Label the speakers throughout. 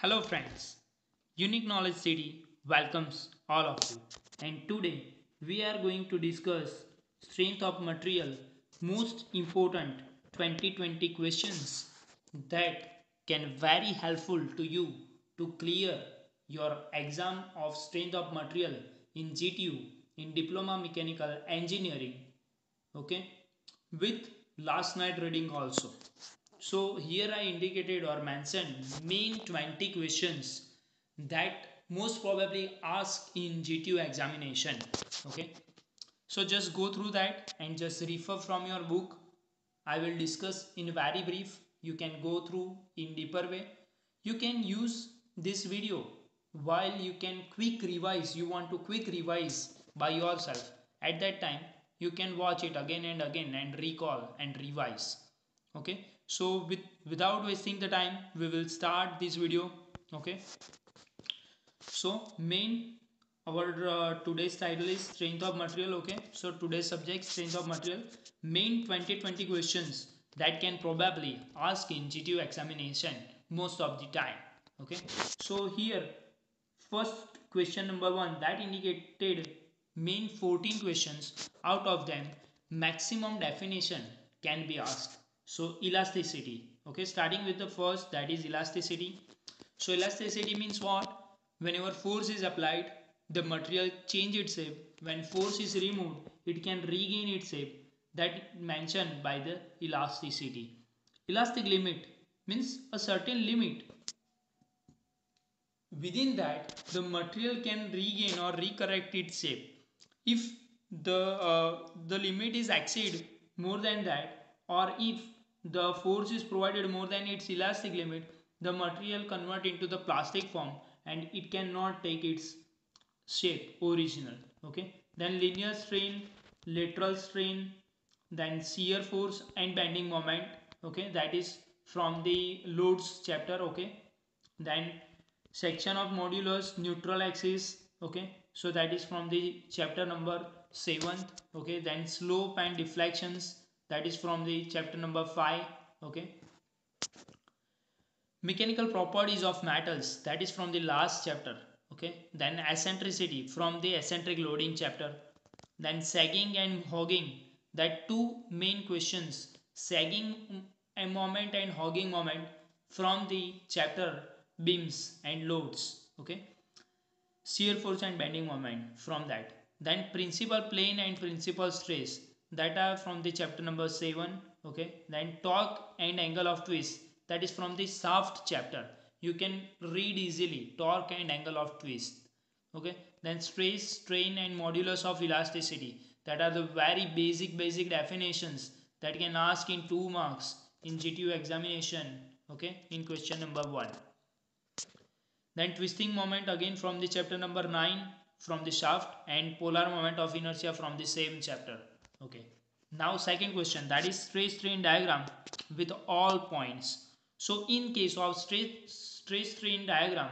Speaker 1: Hello friends, Unique Knowledge City welcomes all of you, and today we are going to discuss strength of material, most important 2020 questions that can very helpful to you to clear your exam of strength of material in GTU in Diploma Mechanical Engineering, okay, with last night reading also. So here I indicated or mentioned main 20 questions that most probably asked in GTU examination. Okay. So just go through that and just refer from your book. I will discuss in very brief. You can go through in deeper way. You can use this video while you can quick revise. You want to quick revise by yourself. At that time, you can watch it again and again and recall and revise. Okay. So without wasting the time, we will start this video. Okay. So main our today's title is strength of material. Okay, so today's subject strength of material, main 2020 questions that can probably ask in GTU examination most of the time. Okay, so here first question number 1 that indicated main 14 questions, out of them maximum definition can be asked. So elasticity, okay, starting with the first, that is elasticity. So elasticity means what? Whenever force is applied, the material change its shape. When force is removed, it can regain its shape. That mentioned by the elasticity. Elastic limit means a certain limit. Within that, the material can regain or recorrect its shape. If the limit is exceed more than that, or if the force is provided more than its elastic limit, the material convert into the plastic form and it cannot take its shape original. Okay, then linear strain, lateral strain, then shear force and bending moment. Okay, that is from the loads chapter. Okay, then section of modulus, neutral axis. Okay, so that is from the chapter number 7th. Okay, then slope and deflections, that is from the chapter number 5. Okay, mechanical properties of metals, that is from the last chapter. Okay, then eccentricity from the eccentric loading chapter. Then sagging and hogging, that two main questions, sagging moment and hogging moment, from the chapter beams and loads. Okay, shear force and bending moment from that. Then principal plane and principal stress, that are from the chapter number 7. Okay, then torque and angle of twist, that is from the shaft chapter. You can read easily torque and angle of twist. Okay, then stress, strain and modulus of elasticity, that are the very basic definitions that can ask in 2 marks in GTU examination. Okay, in question number 1. Then twisting moment again from the chapter number 9 from the shaft, and polar moment of inertia from the same chapter. Okay. Now second question, that is stress strain diagram with all points. So in case of stress strain diagram,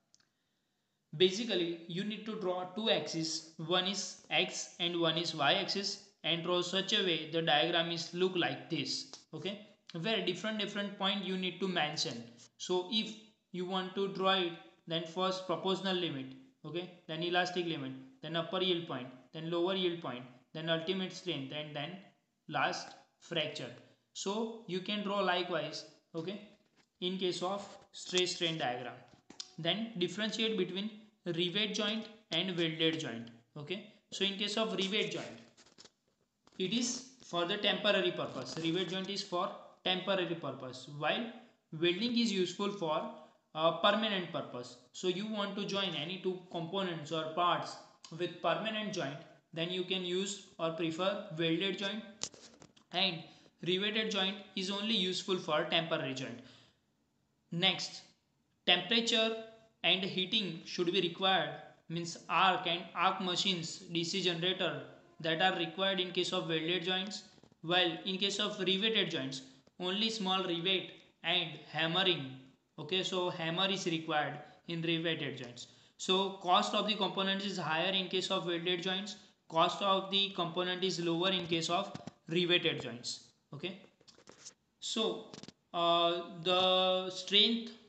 Speaker 1: basically you need to draw two axes, one is x and one is y axis, and draw such a way the diagram is look like this. Okay, where different point you need to mention. So if you want to draw it, then first proportional limit, okay, then elastic limit, then upper yield point, then lower yield point, then ultimate strength, and then last fracture. So you can draw likewise. Okay, in case of stress strain diagram, then differentiate between rivet joint and welded joint. Okay, so in case of rivet joint, it is for the temporary purpose. Rivet joint is for temporary purpose, while welding is useful for permanent purpose. So you want to join any two components or parts with permanent joint, then you can use or prefer welded joint, and riveted joint is only useful for temporary joint. Next, temperature and heating should be required, means arc and arc machines, DC generator, that are required in case of welded joints, while in case of riveted joints only small rivet and hammering. Okay, so hammer is required in riveted joints. So cost of the component is higher in case of welded joints, cost of the component is lower in case of riveted joints. Okay, so the strength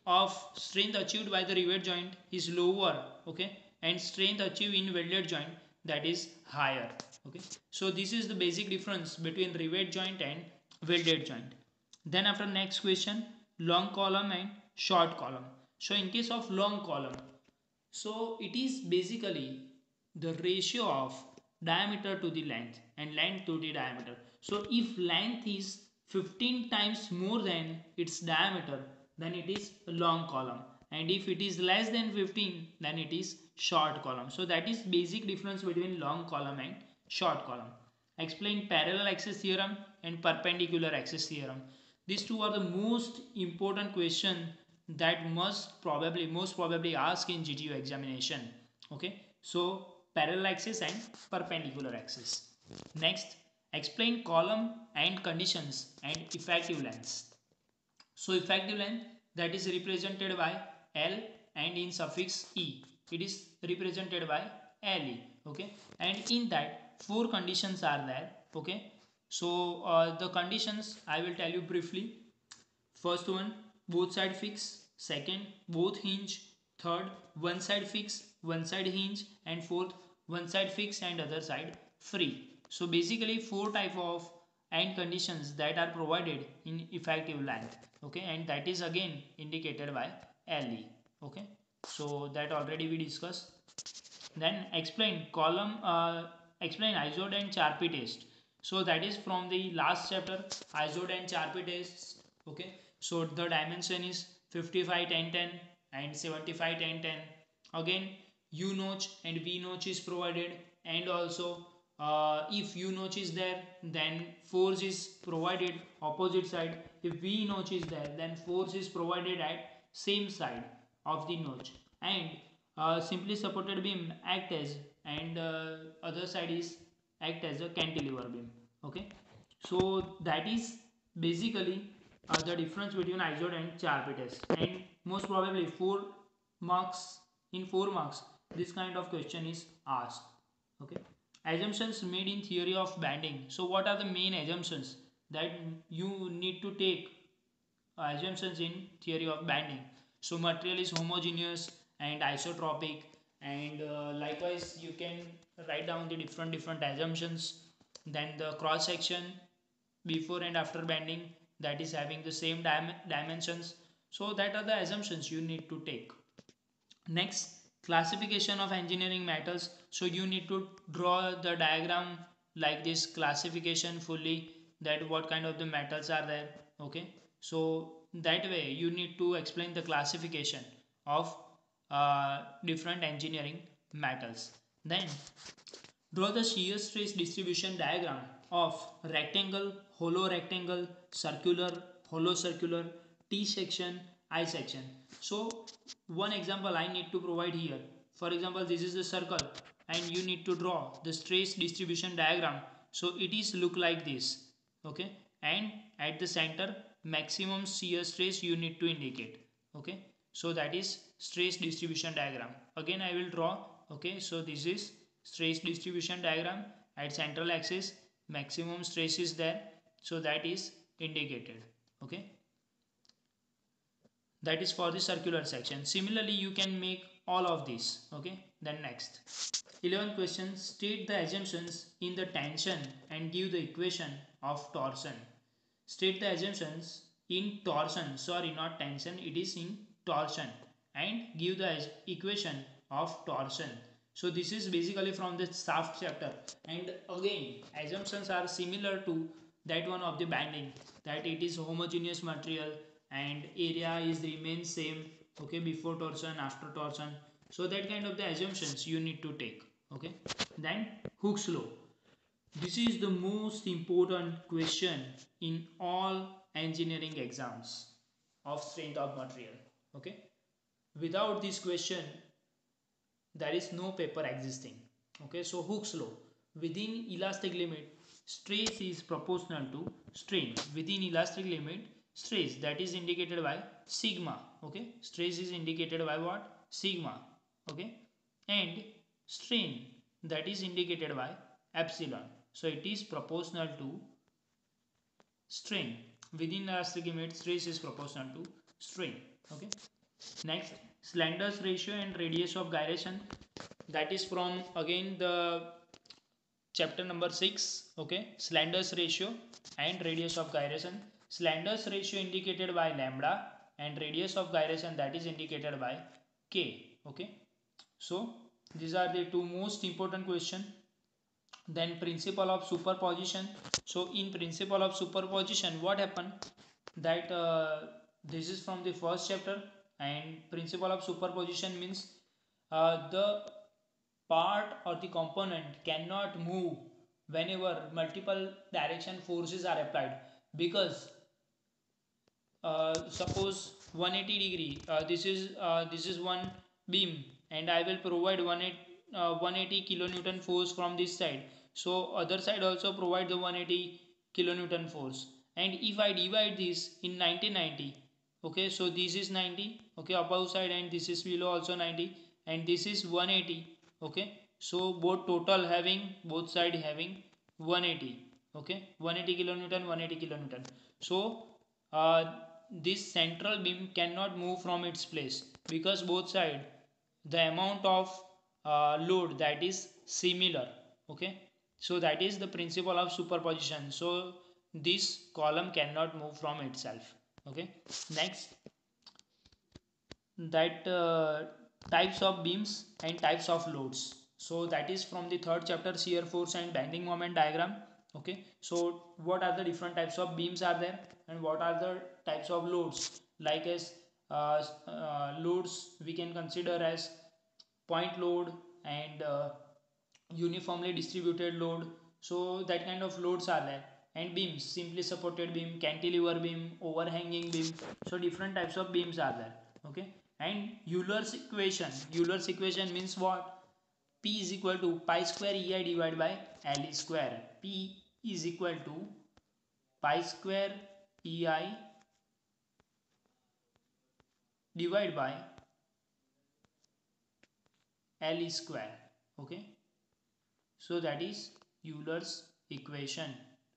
Speaker 1: of strength achieved by the rivet joint is lower, okay, and strength achieved in welded joint, that is higher, okay. So this is the basic difference between rivet joint and welded joint. Then after next question, long column and short column. So in case of long column, so it is basically the ratio of diameter to the length and length to the diameter. So if length is 15 times more than its diameter, then it is a long column, and if it is less than 15, then it is short column. So that is basic difference between long column and short column. Explain parallel axis theorem and perpendicular axis theorem. These two are the most important question that most probably ask in GTU examination. Okay, so parallel axis and perpendicular axis. Next, explain column and conditions and effective lengths. So effective length, that is represented by L, and in suffix E it is represented by LE, okay, and in that four conditions are there, okay. So the conditions I will tell you briefly. First one, both side fix. Second, both hinge. Third, one side fix, one side hinge. And fourth, one side fix and other side free. So basically four type of and conditions that are provided in effective length, okay, and that is again indicated by LE, okay. So that already we discussed. Then explain Izod and Charpy test. So that is from the last chapter, Izod and Charpy tests, okay. So the dimension is 55 10 10 and 75 10 10. Again U notch and V notch is provided, and also if U notch is there, then force is provided opposite side. If V notch is there, then force is provided at same side of the notch, and simply supported beam act as, and other side is act as a cantilever beam, okay. So that is basically the difference between Izod and Charpy test, and most probably 4 marks, in 4 marks this kind of question is asked, okay. Assumptions made in theory of bending. So what are the main assumptions that you need to take, assumptions in theory of bending? So material is homogeneous and isotropic, and likewise you can write down the different assumptions. Then the cross section before and after bending, that is having the same dimensions. So that are the assumptions you need to take. Next, classification of engineering metals. So you need to draw the diagram like this classification fully, that what kind of the metals are there, okay. So that way you need to explain the classification of different engineering metals. Then draw the shear stress distribution diagram of rectangle, hollow rectangle, circular, hollow circular, T section, I section. So one example I need to provide here. For example, this is the circle and you need to draw the stress distribution diagram. So it is look like this, okay, and at the center maximum shear stress you need to indicate, okay. So that is stress distribution diagram. Again I will draw, okay. So this is stress distribution diagram. At central axis maximum stress is there, so that is indicated, okay. That is for the circular section. Similarly you can make all of this, okay. Then next 11th question, state the assumptions in the tension and give the equation of torsion. State the assumptions in torsion, sorry, not tension, it is in torsion, and give the equation of torsion. So this is basically from the shaft chapter, and again assumptions are similar to that one of the bending, that it is homogeneous material and area is remain same, okay, before torsion, after torsion. So that kind of the assumptions you need to take, okay. Then Hooke's law. This is the most important question in all engineering exams of strength of material, okay. Without this question there is no paper existing, okay. So Hooke's law, within elastic limit stress is proportional to strain. Within elastic limit stress, that is indicated by sigma, okay. Stress is indicated by what? Sigma, okay. And strain, that is indicated by epsilon. So it is proportional to strain. Within elastic limit stress is proportional to strain, okay. Next, slenders ratio and radius of gyration. That is from again the chapter number 6. Okay, slenders ratio and radius of gyration. Slenders ratio indicated by lambda and radius of gyration that is indicated by k. Okay, so these are the two most important question. Then principle of superposition. So in principle of superposition, what happened that this is from the first chapter, and principle of superposition means the part or the component cannot move whenever multiple direction forces are applied, because suppose 180 degree, this is one beam, and I will provide 180 kilonewton force from this side, so other side also provide the 180 kilonewton force, and if I divide this in 90, okay, so this is 90, okay, above side, and this is below also 90, and this is 180, okay, so both side having 180, okay, 180 kilonewton, 180 kilonewton. So uh, this central beam cannot move from its place, because both side the amount of load that is similar, okay, so that is the principle of superposition, so this column cannot move from itself. Okay, next, that types of beams and types of loads. So that is from the third chapter, shear force and bending moment diagram. Okay, so what are the different types of beams are there, and what are the types of loads, like as loads we can consider as point load and uniformly distributed load, so that kind of loads are there, and beams, simply supported beam, cantilever beam, overhanging beam, so different types of beams are there. Okay, and Euler's equation means what? P is equal to pi square ei divided by L square. P is equal to pi square ei divided by L square. Okay, so that is Euler's equation.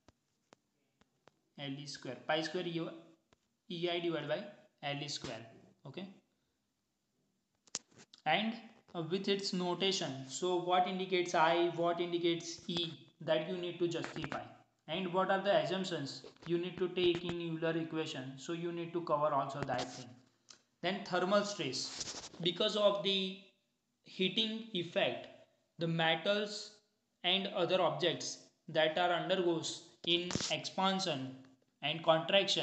Speaker 1: L square, pi square ei divided by L square. Okay, and with its notation, so what indicates I, what indicates E, that you need to justify, and what are the assumptions you need to take in Euler equation, so you need to cover also that thing. Then thermal stress, because of the heating effect, the metals and other objects that are undergoes in expansion and contraction,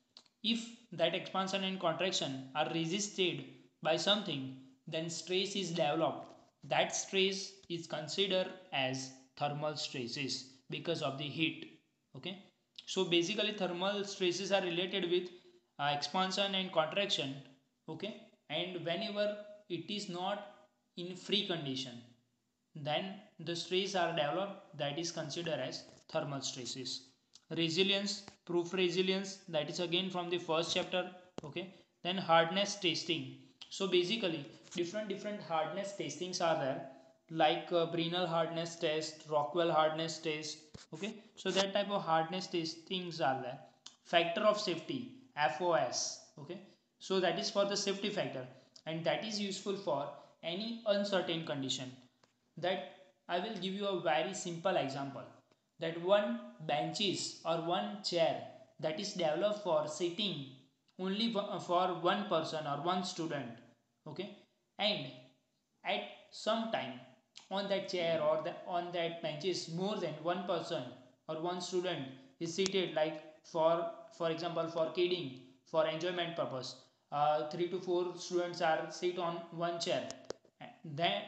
Speaker 1: if that expansion and contraction are resisted by something, then stress is developed. That stress is considered as thermal stresses because of the heat. Okay, so basically thermal stresses are related with expansion and contraction. Okay, and whenever it is not in free condition, then the stress are developed, that is considered as thermal stresses. Resilience, proof resilience, that is again from the first chapter. Okay, then hardness testing. So basically different hardness testings are there, like Brinell hardness test, Rockwell hardness test. Okay, so that type of hardness testings are there. Factor of safety, FOS. Okay, so that is for the safety factor, and that is useful for any uncertain condition. That I will give you a very simple example, that one benches or one chair that is developed for sitting only for one person or one student. Okay, and at some time on that chair or on that benches more than one person or one student is seated, like for example for kidding, for enjoyment purpose, 3 to 4 students are sit on one chair, then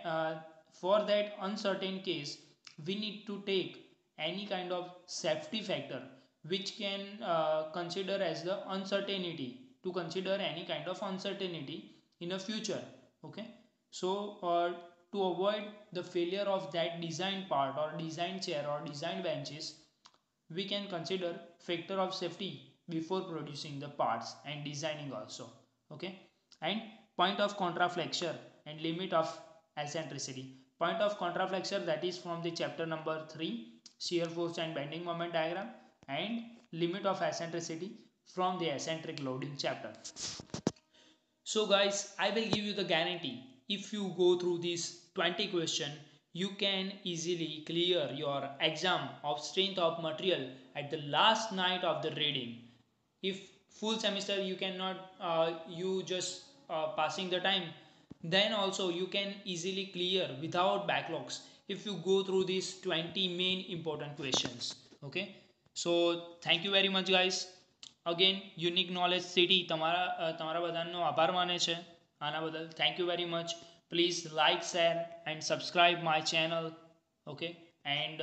Speaker 1: for that uncertain case we need to take any kind of safety factor which can consider as the uncertainty, to consider any kind of uncertainty in the future. Okay, so to avoid the failure of that design part or design chair or design benches, we can consider factor of safety before producing the parts and designing also. Okay, and point of contraflexure and limit of eccentricity. Point of contraflexure, that is from the chapter number 3, shear force and bending moment diagram, and limit of eccentricity from the eccentric loading chapter. So guys, I will give you the guarantee, if you go through these 20 question, you can easily clear your exam of strength of material at the last night of the reading. If full semester you cannot, you just passing the time, then also you can easily clear without backlogs if you go through these 20 main important questions. Okay, so thank you very much guys. Again unique knowledge city તમારા બધાનો આભાર માને છે આના બદલ. Thank you very much. Please like share and subscribe my channel. Okay, and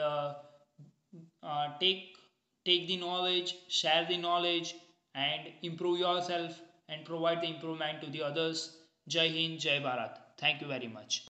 Speaker 1: take the knowledge, share the knowledge, and improve yourself and provide the improvement to the others. Jai Hind, Jai Bharat. Thank you very much.